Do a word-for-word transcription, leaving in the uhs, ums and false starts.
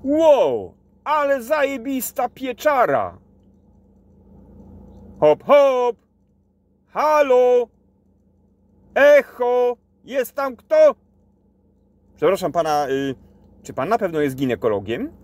Wow, ale zajebista pieczara. Hop, hop. Halo. Echo. Jest tam kto? Przepraszam pana, y, czy pan na pewno jest ginekologiem?